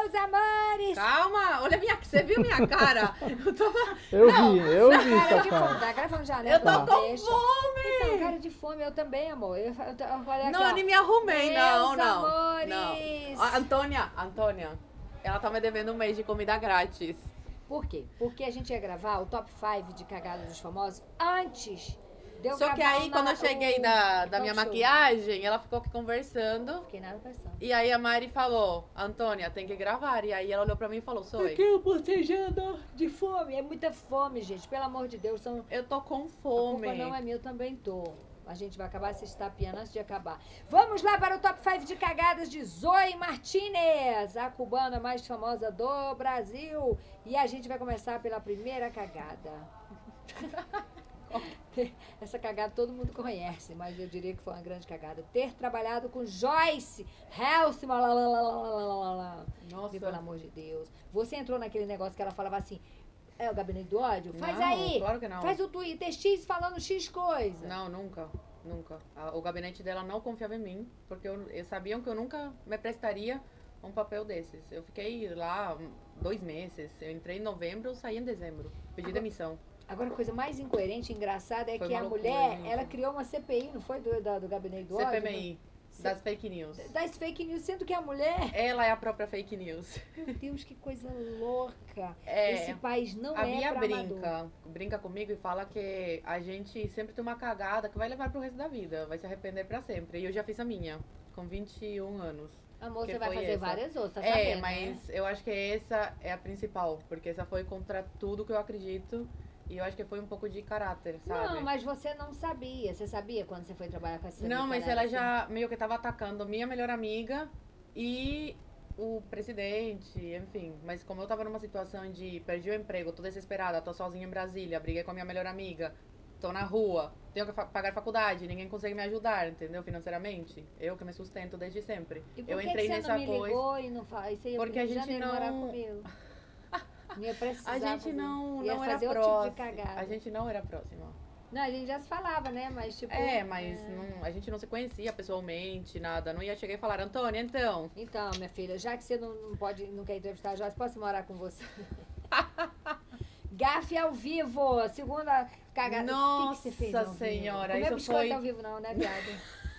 meus amores! Calma, olha minha, você viu minha cara? Eu tava... Eu vi Cara essa de fome, cara. tá gravando já, né? Eu tô Então, com deixa. fome! Então, cara de fome, eu também, amor. Olha aqui, Não, ó. eu nem me arrumei, não, Meus não. amores! Não. A Antônia, ela tá me devendo um mês de comida grátis. Por quê? Porque a gente ia gravar o top 5 de cagada dos famosos antes de eu Só que gravar aí, quando eu cheguei da minha maquiagem, ela ficou aqui conversando. Fiquei nada pensando. E aí a Mari falou, Antônia, tem que gravar. E aí ela olhou pra mim e falou, Soy, Porque eu bocejando de fome. É muita fome, gente. Pelo amor de Deus. eu tô com A fome. culpa não é minha, eu também tô. A gente vai acabar se estapeando antes de acabar. Vamos lá para o top 5 de cagadas de Zoe Martinez, a cubana mais famosa do Brasil. E a gente vai começar pela primeira cagada. Essa cagada todo mundo conhece, mas eu diria que foi uma grande cagada. Ter trabalhado com Joyce Halseman. Nossa. Pelo amor de Deus. Você entrou naquele negócio que ela falava assim, é o gabinete do ódio? Faz Não, aí. claro que não. Faz o Twitter X falando X coisa. Não, nunca. O gabinete dela não confiava em mim, porque eles sabiam que eu nunca me prestaria um papel desses. Eu fiquei lá 2 meses. Eu entrei em novembro, saí em dezembro. Pedi demissão. Agora, a coisa mais incoerente e engraçada é Foi que uma a loucura, mulher, gente. ela criou uma CPI, não foi? Do gabinete do ódio? CPMI, das fake news. Das fake news, sendo que a mulher... Ela é a própria fake news. Meu Deus, que coisa louca. É, Esse país não A é Bia pra amador. brinca comigo e fala que a gente sempre tem uma cagada que vai levar pro resto da vida, vai se arrepender pra sempre. E eu já fiz a minha, com 21 anos. Amor, que você vai foi fazer essa. várias outras, tá É, sabendo, mas né? eu acho que essa é a principal, porque essa foi contra tudo que eu acredito e eu acho que foi um pouco de caráter, sabe? Não, mas você não sabia. Você sabia quando você foi trabalhar com essa Não, mas americana, ela assim? já meio que tava atacando minha melhor amiga e o presidente, enfim. Mas como eu tava numa situação de perdi o emprego, tô desesperada, tô sozinha em Brasília, briguei com a minha melhor amiga, tô na rua, tenho que pagar faculdade, ninguém consegue me ajudar, entendeu? Financeiramente. Eu que me sustento desde sempre. E por Eu que entrei que você nessa não me coisa. ligou e não faz? Você ia Porque pro a Rio de gente Janeiro morar não- comigo. Ia precisar A gente fazer. não Ia era fazer outro tipo de próxima. cagada. A gente não era próxima. Não, a gente já se falava, né? Mas tipo... Mas a gente não se conhecia pessoalmente, nada. Não ia chegar e falar, Antônia, então. Então, minha filha, já que você não quer entrevistar a Joyce, posso morar com você? Gafe ao vivo, segunda cagada. O que que você fez ao Nossa vivo? senhora, Comeu isso biscoito foi... ao vivo não, né, viado?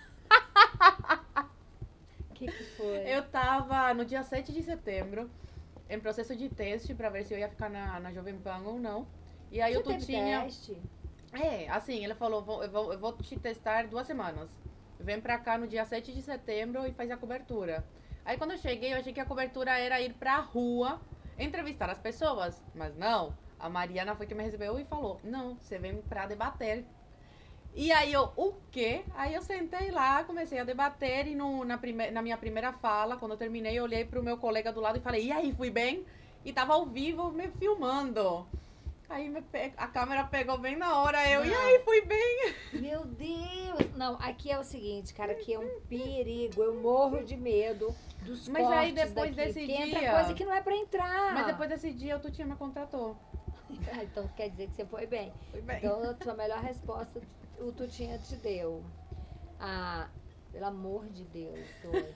O que foi? Eu tava no dia 7 de setembro, em processo de teste, pra ver se eu ia ficar na Jovem Pan ou não. E aí Você o teve Tutinha... teste? Assim, ele falou, eu vou te testar 2 semanas. Vem pra cá no dia 7 de setembro e faz a cobertura. Aí quando eu cheguei, eu achei que a cobertura era ir pra rua, entrevistar as pessoas. Mas não, a Mariana foi que me recebeu e falou, não, você vem pra debater. E aí eu, o quê? Aí eu sentei lá, comecei a debater e na minha primeira fala, quando eu terminei, eu olhei pro meu colega do lado e falei, e aí, fui bem? E tava ao vivo me filmando. Aí a câmera pegou bem na hora, e aí, fui bem? Meu Deus! Não, aqui é o seguinte, cara, aqui é um perigo. Eu morro de medo dos Mas aí cortes depois daqui, desse que entra dia- coisa que não é pra entrar. Mas depois desse dia, o Tutinha me contratou. Ah, então quer dizer que você foi bem. Fui bem. Então a sua melhor resposta o Tutinha te deu. Ah, pelo amor de Deus, Zoe.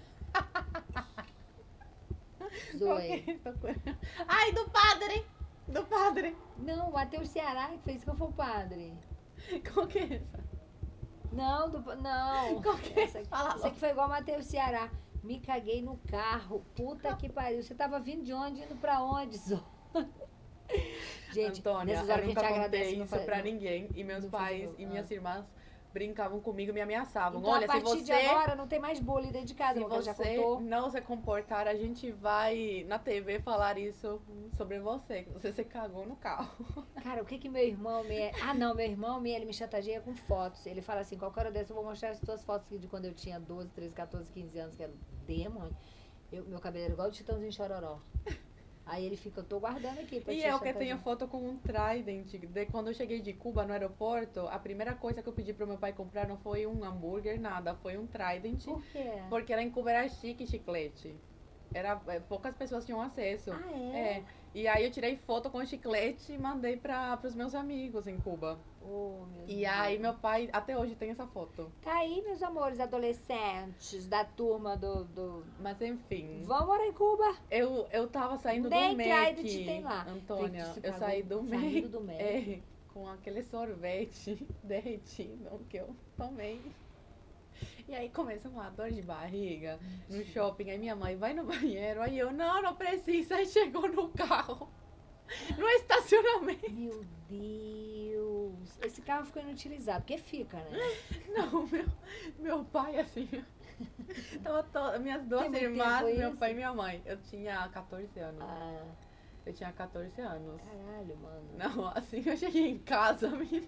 Zoe. Ai, do padre! Do padre! Não, o Matheus Ceará que fez que eu for o padre. Qual que é essa? Não, não. Qual que é? Essa Fala aqui foi igual o Matheus Ceará. Me caguei no carro. Puta que pariu. Você tava vindo de onde? Indo pra onde, Zoe? Gente, Antônia, nessas eu horas que a nunca gente contei agradece. não isso faz- pra não- ninguém. E meus não pais faz- e minhas irmãs brincavam comigo e me ameaçavam. Então, Olha, a se partir de você... agora não tem mais bullying dentro de casa, Se porque ela já você contou. não se comportar, a gente vai na TV falar isso sobre você. Que você se cagou no carro. Cara, o que que meu irmão me... Ah, não, meu irmão ele me chantageia com fotos. Ele fala assim, qualquer hora dessa eu vou mostrar as tuas fotos de quando eu tinha 12, 13, 14, 15 anos, que era demônio. Meu cabelo era igual o Chitãozinho Chororó. Aí ele fica, eu tô guardando aqui pra E te eu que chantagear. tenho foto com um Trident. De quando eu cheguei de Cuba no aeroporto, a primeira coisa que eu pedi pro meu pai comprar não foi um hambúrguer, nada. Foi um Trident. Por quê? Porque lá em Cuba era chique e chiclete. Poucas pessoas tinham acesso. Ah, é? E aí eu tirei foto com chiclete e mandei pros meus amigos em Cuba. Oh, meu E Deus. aí meu pai até hoje tem essa foto. Tá aí, meus amores adolescentes da turma do... Mas enfim. Vamos morar em Cuba. Eu tava saindo Nem do MEC. Trident tem lá. Antônia, Você eu pagou saí do saindo MEC. do MEC. Com aquele sorvete derretido que eu tomei. E aí começa uma dor de barriga no shopping. Aí minha mãe vai no banheiro. Aí eu, não precisa. Aí chegou no carro. No estacionamento. Meu Deus. Esse carro ficou inutilizado, porque fica, né? Não, meu pai, assim... minhas duas Tem muito irmãs, tempo meu isso? pai e minha mãe. Eu tinha 14 anos. Ah, Eu tinha 14 anos. caralho, mano. Não, assim eu cheguei em casa, menina.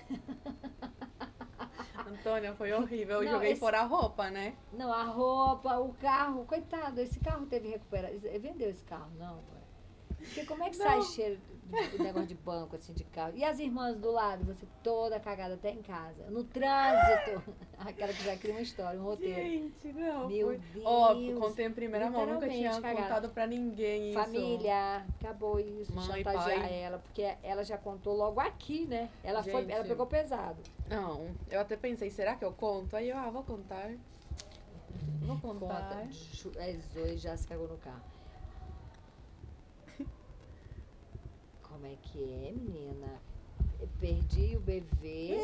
Antônia, foi horrível. Eu Não, joguei esse- fora a roupa, né? Não, a roupa, o carro, coitado, esse carro teve recuperação. Vendeu esse carro, não, pai. Porque como é que sai Não. cheiro de negócio de banco, assim, de carro? E as irmãs do lado, você toda cagada até em casa. No trânsito. Aquela que já cria uma história, um roteiro. Gente, não. Meu foi... Deus. Ó, contei em primeira mão, nunca Literalmente, tinha cagada. contado pra ninguém isso. Família, acabou isso, Mãe, chantagear pai. ela, porque ela já contou logo aqui, né? Ela Gente. ela pegou pesado. Não, eu até pensei, será que eu conto? Aí eu, vou contar. Vou contar. Conta, Zoe já se cagou no carro. Como é que é, menina? Eu perdi o bebê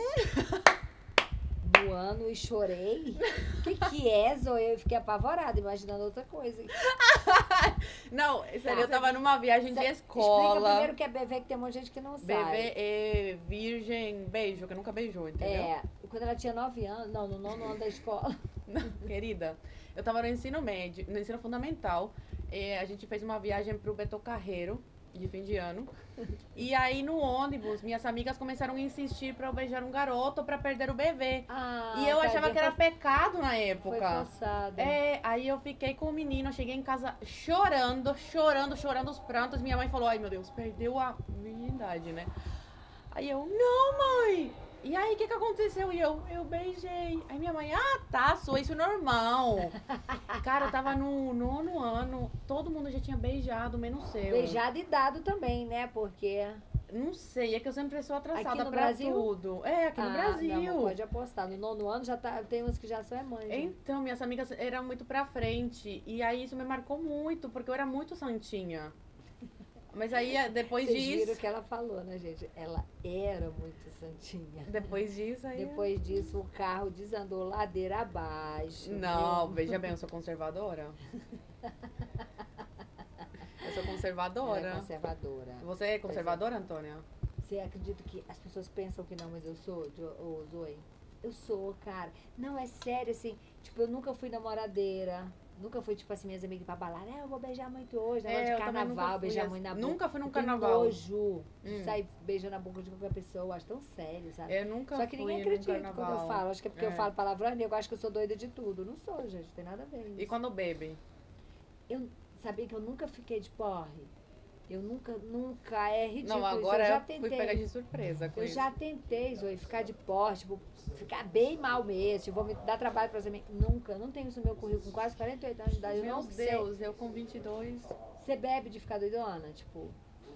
no ano e chorei. O que é, Zoe? Eu fiquei apavorada, imaginando outra coisa. Não, sério, Tá. eu tava numa viagem de Explica escola. primeiro o que é bebê, que tem um monte de gente que não sabe. Bebê é virgem, beijo, que nunca beijou, entendeu? É, quando ela tinha 9 anos, não, no 9º ano da escola. Querida, eu tava no ensino médio, no ensino fundamental. A gente fez uma viagem pro Beto Carreiro, de fim de ano. E aí no ônibus, minhas amigas começaram a insistir pra eu beijar um garoto pra perder o bebê. Ah, E eu achava tadinha, que era foi pecado na época. forçada. Aí eu fiquei com o menino, eu cheguei em casa chorando os prantos. Minha mãe falou, ai meu Deus, perdeu a virgindade, né? Aí eu, não mãe! E aí, o que aconteceu? E eu beijei. Aí minha mãe, tá, isso é normal. Cara, eu tava no 9º ano, todo mundo já tinha beijado, menos eu. Beijado e dado também, né? Porque Não sei, é que eu sempre sou atrasada Aqui no pra Brasil? tudo. Aqui no Brasil. Não, pode apostar. No 9º ano já tem uns que já são mães. né? Então, minhas amigas eram muito pra frente. E aí isso me marcou muito, porque eu era muito santinha. Mas aí, depois Vocês viram disso... o que ela falou, né, gente? Ela era muito santinha. Depois disso, aí... Depois disso, o carro desandou ladeira abaixo. Não, viu? veja bem, eu sou conservadora. Eu sou Ela conservadora. é conservadora. Você é conservadora, Antônia? Você acredita que as pessoas pensam que não, mas eu sou, Zoe? Eu sou, cara. Não, é sério, assim. Tipo, eu nunca fui namoradeira. Nunca fui, tipo assim, minhas amigas pra balada. Eu vou beijar muito hoje. Negócio de eu também nunca carnaval, fui beijar assim. muito na boca. Nunca fui num Eu tenho carnaval. nojo de sair beijando a boca de qualquer pessoa. Eu acho tão sério, sabe? Eu nunca Só que fui ninguém num acredita carnaval. quando eu falo. Acho que é porque eu É. falo palavrão e eu acho que eu sou doida de tudo. Não sou, gente. Não tem nada a ver isso. E quando bebe? Eu sabia que eu nunca fiquei de porre. Eu nunca, é ridículo. Não, isso. agora eu já eu fui tentei. pegar de surpresa com Eu isso. já tentei, Zoe, ficar de porte, tipo, ficar bem mal mesmo, tipo, vou me dar trabalho pra você. Nunca, não tenho isso no meu currículo, com quase 48 anos de idade, eu Meu não sei. Deus, eu com 22... Você bebe de ficar doidona, tipo...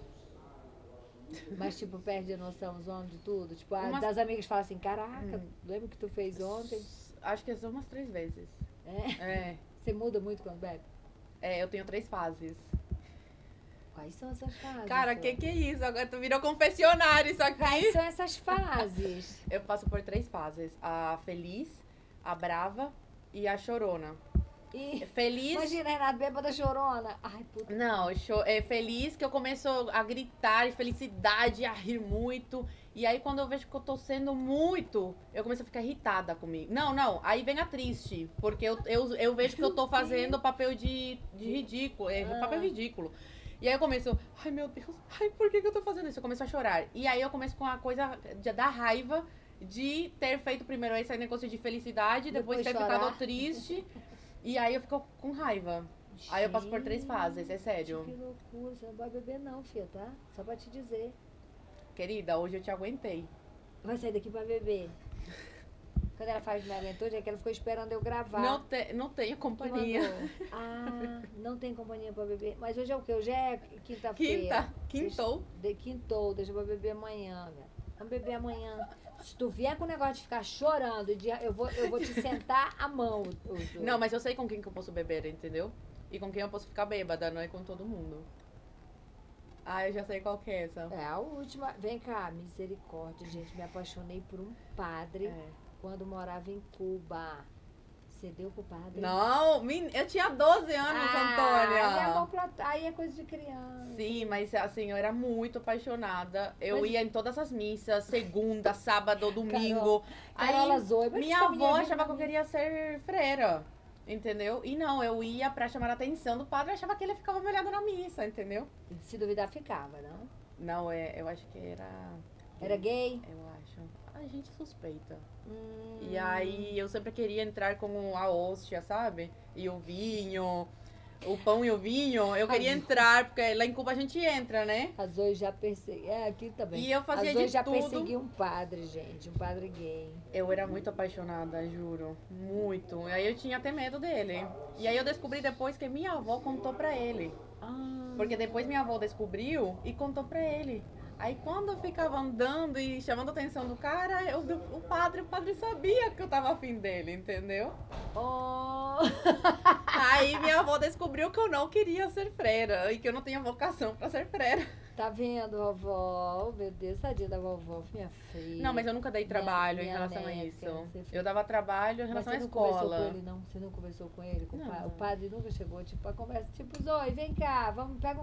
Mas, tipo, perde a noção, zona de tudo. Tipo, das amigas falam assim, caraca, lembra o que tu fez ontem? Acho que são umas 3 vezes. É? Você muda muito quando bebe? Eu tenho 3 fases. Quais são essas fases? Cara, Zoe? que é isso? Agora tu virou confessionário isso aqui. Quais são essas fases? Eu passo por 3 fases. A feliz, a brava e a chorona. E, Feliz... imagina, Renato, bêbada chorona. Ai, puta. Não, é feliz que eu começo a gritar de felicidade, a rir muito. E aí, quando eu vejo que eu tô sendo muito, eu começo a ficar irritada comigo. Não, aí vem a triste. Porque eu vejo que eu tô fazendo papel de ridículo. Papel ridículo. E aí eu começo, ai meu Deus, por que eu tô fazendo isso? Eu começo a chorar. E aí eu começo com a coisa da raiva de ter feito primeiro esse negócio de felicidade, depois ter chorar. ficado triste. E aí eu fico com raiva. Aí eu passo por 3 fases, é sério. Que loucura, você não vai beber não, filha, tá? Só pra te dizer. Querida, hoje eu te aguentei. Vai sair daqui pra beber. Quando ela faz me aguentou, é que ela ficou esperando eu gravar. Não tenho Que companhia. mandou. Ah, não tem companhia pra beber. Mas hoje é o quê? Hoje é quinta-feira. Quintou. Quintou, deixa pra beber amanhã, velho. Vamos beber amanhã. Se tu vier com o negócio de ficar chorando, eu vou te sentar a mão. Não, mas eu sei com quem que eu posso beber, entendeu? E com quem eu posso ficar bêbada, não é com todo mundo. Ah, eu já sei qual que é essa. É a última. Vem cá, misericórdia, gente. Me apaixonei por um padre quando morava em Cuba. Você deu pro padre? Não, eu tinha 12 anos, Antônia. Aí é coisa de criança. Sim, mas assim, eu era muito apaixonada. Eu ia em todas as missas, segunda, sábado, domingo. Carola Zoe. Minha avó achava que eu queria ser freira, entendeu? E não, eu ia pra chamar a atenção do padre, achava que ele ficava molhado na missa, entendeu? E se duvidar, ficava, não? Não, eu acho que era... Era gay? Eu acho. A gente suspeita. E aí eu sempre queria entrar com a hóstia, sabe? E o vinho, o pão e o vinho. Eu queria entrar, porque lá em Cuba a gente entra, né? A Zoe já persegui. Aqui também. E eu fazia a Zoe de já tudo. persegui um padre, gente. Um padre gay. Eu era muito apaixonada, juro. Muito. E aí eu tinha até medo dele. E aí eu descobri depois que minha avó contou pra ele. Porque depois minha avó descobriu e contou pra ele. Aí quando eu ficava andando e chamando a atenção do cara, o padre sabia que eu tava afim dele, entendeu? Oh. Aí minha avó descobriu que eu não queria ser freira e que eu não tinha vocação pra ser freira. Tá vendo, vovó? Oh, meu Deus, tadinha da vovó, minha filha. Não, mas eu nunca dei trabalho em relação a isso. Eu dava trabalho em relação à escola. Você não conversou com ele, não? Você não conversou com ele? Com o padre nunca chegou, tipo, a conversa, tipo, Zoe, vem cá, vamos, pega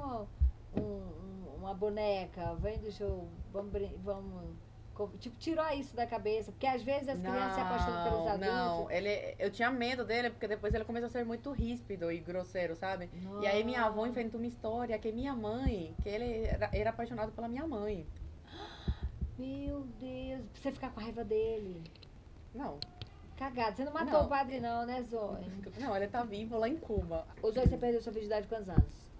uma boneca, vem, vamos, tipo, tirou isso da cabeça, porque às vezes as crianças se apaixonam pelos adultos. Não, eu tinha medo dele, porque depois ele começou a ser muito ríspido e grosseiro, sabe? Não. E aí minha avó inventou uma história que minha mãe, que ele era apaixonado pela minha mãe. Meu Deus, pra você ficar com a raiva dele. Não. Cagado, você não matou o padre não, né, Zoe? Não, ele tá vivo lá em Cuba. Ô, Zoe, você perdeu sua virgindade com quantos anos?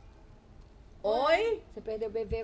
Oi? Você perdeu o bebê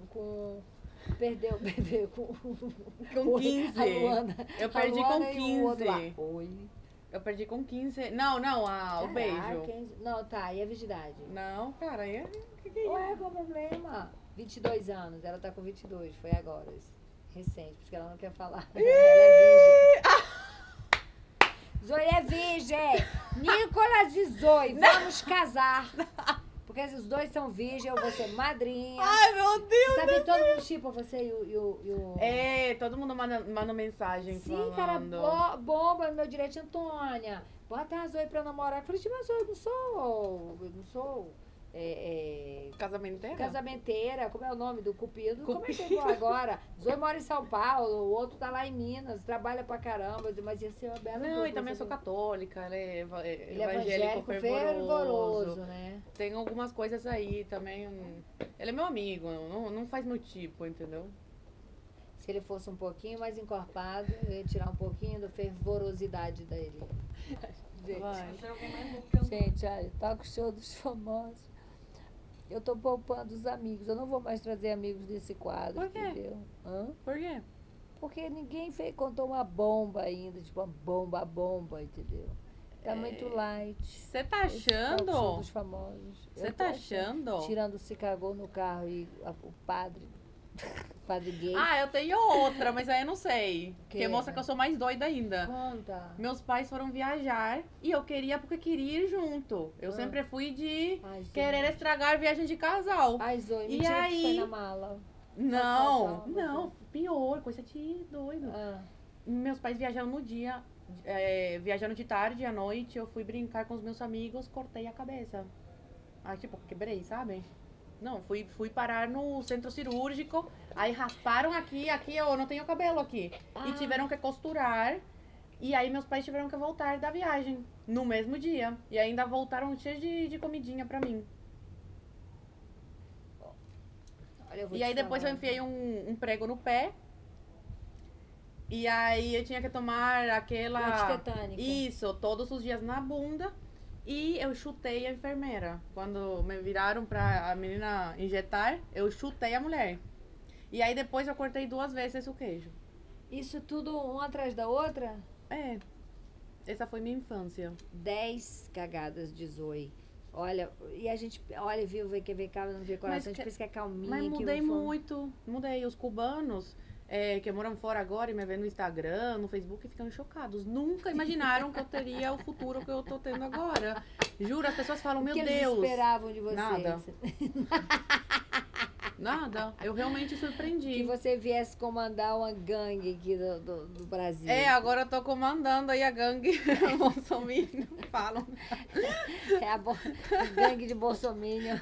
Perdeu o bebê com 15. A Luana. Eu perdi com 15. Oi. Eu perdi com 15. Não, o beijo. 15. Não, tá, e a virgindade? Não, cara, aí que é isso? Ué, qual o problema? 22 anos, ela tá com 22, foi agora, recente, porque ela não quer falar. Ela é virgem. Zoe é virgem! Nicolas e Zoe, vamos casar! Porque os dois são virgens, eu vou ser madrinha. Ai, meu Deus! Sabe, todo mundo chipa você e o... É, todo mundo manda mensagem falando. Sim, cara, bomba no meu direct, Antônia. Bota a Zoe pra namorar. Eu falei, mas eu não sou... Casamenteira, como é o nome do Cupido? Como é que eu vou agora? Zoe mora em São Paulo, o outro tá lá em Minas, trabalha pra caramba, mas ia ser uma bela... Não, e também eu sou católica, ele é evangélico fervoroso, né? Tem algumas coisas aí também. Ele é meu amigo, não faz meu tipo, entendeu? Se ele fosse um pouquinho mais encorpado, eu ia tirar um pouquinho da fervorosidade dele. Gente, olha, tá com o show dos famosos. Eu tô poupando os amigos. Eu não vou mais trazer amigos desse quadro, por quê? Entendeu? Por quê? Porque ninguém contou uma bomba ainda, tipo uma bomba, entendeu? Tá muito light. Você tá achando? Show dos famosos. Você tá achando? Tirando se cagou no carro e o padre gay. Ah, eu tenho outra, mas aí eu não sei. Que mostra que eu sou mais doida ainda. Conta. Meus pais foram viajar e eu queria porque queria ir junto. Eu sempre fui de querer estragar a viagem de casal. Ai, Zoe, mentira, e aí... que foi na mala. Não, pior, coisa de doido. Meus pais viajaram no dia, viajando de tarde, à noite, eu fui brincar com os meus amigos, cortei a cabeça. Aí, tipo, quebrei, sabe? Não, fui parar no centro cirúrgico, aí rasparam aqui eu não tenho cabelo aqui. E tiveram que costurar, e aí meus pais tiveram que voltar da viagem, no mesmo dia. E ainda voltaram cheios de comidinha pra mim. Olha, e aí depois eu enfiei um prego no pé. E aí eu tinha que tomar aquela... Antitetânica. Isso, todos os dias na bunda. E eu chutei a enfermeira. Quando me viraram pra a menina injetar, eu chutei a mulher. E aí depois eu cortei 2 vezes o queijo. Isso tudo uma atrás da outra? É, essa foi minha infância. 10 cagadas de Zoe. Olha, e a gente, olha, viu, vê que vê cá, não vê coração, a gente pensa que é calminha. Mas que mudei ufa. muito, mudei. Os cubanos, que moram fora agora e me vêem no Instagram, no Facebook, ficam chocados. Nunca imaginaram que eu teria o futuro que eu tô tendo agora. Juro, as pessoas falam, meu O que Deus. eles esperavam de você? Nada. Nada, eu realmente surpreendi. Que você viesse comandar uma gangue aqui do Brasil. Agora eu tô comandando aí a gangue Bolsominion, falam. É a gangue de Bolsominion.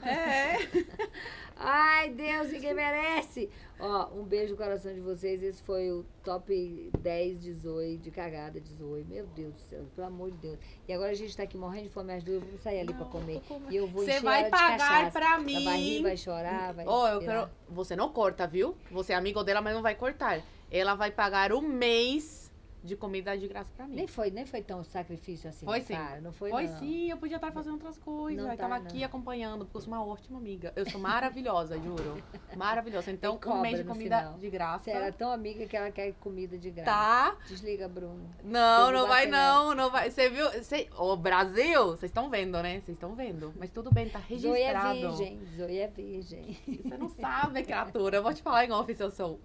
Ai, Deus, ninguém merece. Ó, um beijo no coração de vocês. Esse foi o top 10 de Zoe, de cagada de Zoe. Meu Deus do céu, pelo amor de Deus. E agora a gente tá aqui morrendo de fome, as duas, vamos sair ali pra comer. E eu vou encher vai ela de pagar cachaça. pra mim. Ela vai rir, vai chorar, vai... Eu quero... Você não corta, viu? Você é amigo dela, mas não vai cortar. Ela vai pagar um mês de comida de graça pra mim. Nem foi tão sacrifício assim. Foi sim. Cara, não foi não. Sim, eu podia estar fazendo outras coisas. Não Eu tava aqui acompanhando, porque eu sou uma ótima amiga. Eu sou maravilhosa, juro. Maravilhosa. Então, um mês de comida de graça. Você era tão amiga que ela quer comida de graça. Tá. Desliga, Bruno. Não vai não. Não vai. Você viu? Ô, Brasil, vocês estão vendo, né? Vocês estão vendo. Mas tudo bem, tá registrado. Zoe é virgem. Você não sabe, criatura. Eu vou te falar em off se eu sou.